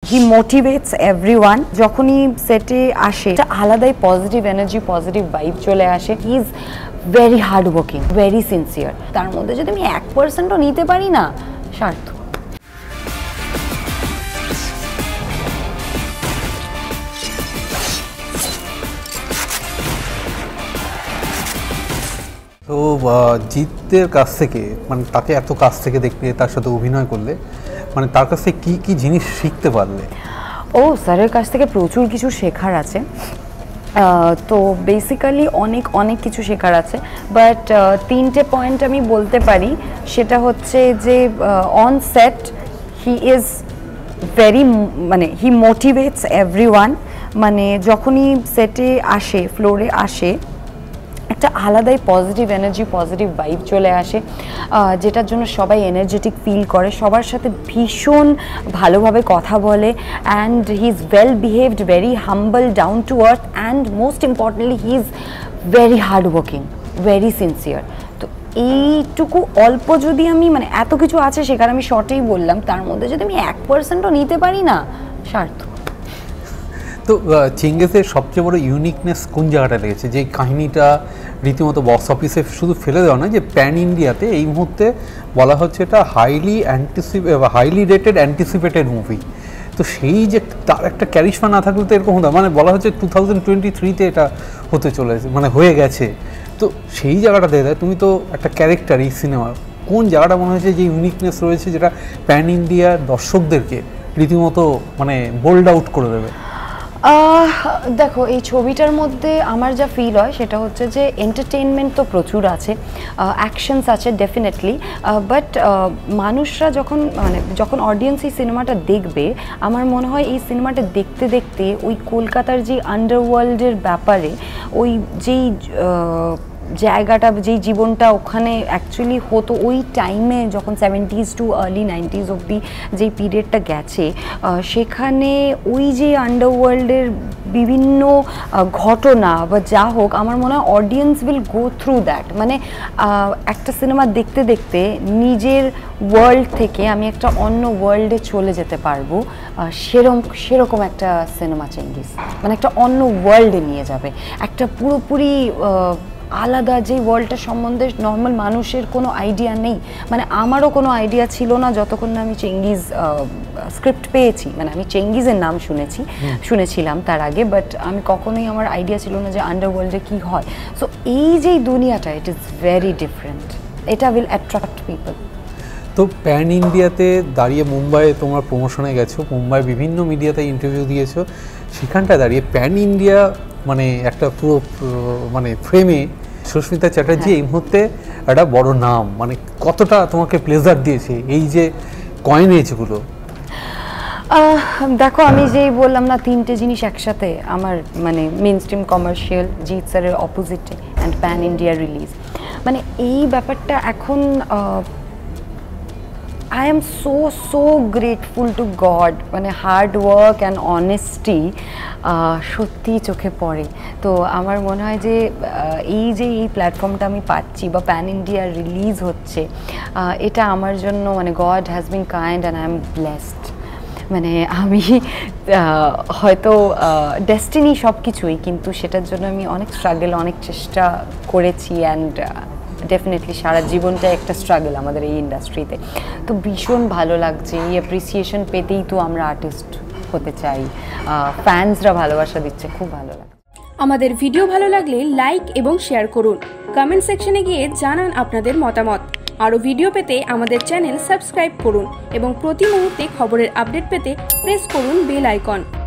হি motivates everyone. যখনই সেটে আসে একটা আলাদাই পজিটিভ এনার্জি, পজিটিভ ভাইব চলে আসে। He is very hard working, very sincere. তার মধ্যে যদি আমি 1%ও নিতে পারি না, সার্থক। তো জিতের কাছ থেকে মানে তাকে এত কাছ থেকে দেখলে, তার সাথে অভিনয় করলে, মানে তার কাছ থেকে কী কী জিনিস শিখতে পারলে? ও স্যারের কাছ থেকে প্রচুর কিছু শেখার আছে। তো বেসিক্যালি অনেক কিছু শেখার আছে, বাট 3টে পয়েন্ট আমি বলতে পারি। সেটা হচ্ছে যে on set he is very মানে হি মোটিভেটস এভরিওয়ান। মানে যখনই সেটে আসে, ফ্লোরে আসে, একটা আলাদাই পজিটিভ এনার্জি, পজিটিভ ভাইব চলে আসে, যেটার জন্য সবাই এনার্জেটিক ফিল করে। সবার সাথে ভীষণ ভালোভাবে কথা বলে, and he is well behaved, very humble, down to earth, and most importantly he is very hard working, very sincere. তো এইটুকু অল্প যদি আমি মানে এত কিছু আছে সেখানে আমি শর্টেই বললাম, তার মধ্যে যদি আমি 1%ও নিতে পারি না, সার্থক। তো চেঙ্গিজের সবচেয়ে বড় ইউনিকনেস কোন জায়গাটা লেগেছে? যে কাহিনীটা রীতিমতো বক্স অফিসে শুধু ফেলে দেওয়া নয়, যে প্যান ইন্ডিয়াতে এই মুহূর্তে বলা হচ্ছে এটা হাইলি রেটেড অ্যান্টিসিপেটেড মুভি। তো সেই যে তার একটা ক্যারিশমা না থাকলে তো এরকম হতো, মানে বলা হচ্ছে 2023-তে এটা হতে চলেছে, মানে হয়ে গেছে। তো সেই জায়গাটা দেখে তুমি তো একটা ক্যারেক্টার এই সিনেমার, কোন জায়গাটা মনে হয়েছে যে ইউনিকনেস রয়েছে যেটা প্যান ইন্ডিয়ার দর্শকদেরকে রীতিমতো মানে বোল্ড আউট করে দেবে? দেখো, এই ছবিটার মধ্যে আমার যা ফিল হয় সেটা হচ্ছে যে এন্টারটেইনমেন্ট তো প্রচুর আছে, অ্যাকশনস আছে ডেফিনেটলি, বাট মানুষরা যখন অডিয়েন্স এই সিনেমাটা দেখবে, আমার মনে হয় এই সিনেমাটা দেখতে দেখতে ওই কলকাতার যে আন্ডারওয়ার্ল্ডের ব্যাপারে, ওই যেই জায়গাটা, যেই জীবনটা ওখানে অ্যাকচুয়ালি হতো ওই টাইমে, যখন 70s টু আর্লি 90s অবধি যেই পিরিয়ডটা গেছে, সেখানে ওই যে আন্ডারওয়ার্ল্ডের বিভিন্ন ঘটনা বা যা হোক, আমার মনে হয় audience will go through that. মানে একটা সিনেমা দেখতে দেখতে নিজের ওয়ার্ল্ড থেকে আমি একটা অন্য ওয়ার্ল্ডে চলে যেতে পারবো, সেরকম একটা সিনেমা চেঙ্গিজ। মানে একটা অন্য ওয়ার্ল্ডে নিয়ে যাবে, একটা পুরোপুরি আলাদা যে ওয়ার্ল্ডটা সম্বন্ধে নর্মাল মানুষের কোনো আইডিয়া নেই। মানে আমারও কোনো আইডিয়া ছিল না যতক্ষণ না আমি চেঙ্গিজ স্ক্রিপ্ট পেয়েছি। মানে আমি চেঙ্গিজের নাম শুনেছিলাম তার আগে, বাট আমি কখনোই আমার আইডিয়া ছিল না যে আন্ডারওয়ার্ল্ডে কী হয়। সো এই যে দুনিয়াটা, ইট ইজ ভেরি ডিফারেন্ট, এটা উইল অ্যাট্রাক্ট পিপল। তো প্যান ইন্ডিয়াতে দাঁড়িয়ে মুম্বাইয়ে তোমার প্রমোশনে গেছো, মুম্বাই বিভিন্ন মিডিয়াতে ইন্টারভিউ দিয়েছো, সেখানটায় দাঁড়িয়ে প্যান ইন্ডিয়া মানে একটা পুরো মানে ফ্রেমে সুস্মিতা চ্যাটার্জি এই মুহূর্তে একটা বড় নাম, মানে কতটা তোমাকে প্লেজার দিয়েছে এই যে কয়েন এজগুলো? দেখো, আমি যেই বললাম না 3টে জিনিস একসাথে, আমার মানে মেইন স্ট্রিম কমার্শিয়াল, জিৎ স্যারের অপোজিটে, অ্যান্ড প্যান ইন্ডিয়া রিলিজ, মানে এই ব্যাপারটা এখন I am so grateful to God. মানে হার্ড ওয়ার্ক অ্যান্ড অনেস্টি সত্যি চোখে পড়ে। তো আমার মনে হয় যে এই প্ল্যাটফর্মটা আমি পাচ্ছি বা প্যান ইন্ডিয়া রিলিজ হচ্ছে, এটা আমার জন্য মানে God has been kind and I am blessed. মানে আমি হয়তো ডেস্টিনি সব কিছুই, কিন্তু সেটার জন্য আমি অনেক স্ট্রাগল, অনেক চেষ্টা করেছি, অ্যান্ড ডেফিনেটলি সারা জীবনটা একটা স্ট্রাগল আমাদের এই ইন্ডাস্ট্রিতে। তো ভীষণ ভালো লাগছে, এই অ্যাপ্রিসিয়েশন পেতেই তো আমরা আর্টিস্ট হতে চাই, ফ্যান্সরা ভালোবাসা দিচ্ছে, খুব ভালো লাগে। আমাদের ভিডিও ভালো লাগলে লাইক এবং শেয়ার করুন, কমেন্ট সেকশনে গিয়ে জানান আপনাদের মতামত। আরও ভিডিও পেতে আমাদের চ্যানেল সাবস্ক্রাইব করুন এবং প্রতি মুহূর্তে খবরের আপডেট পেতে প্রেস করুন বেল আইকন।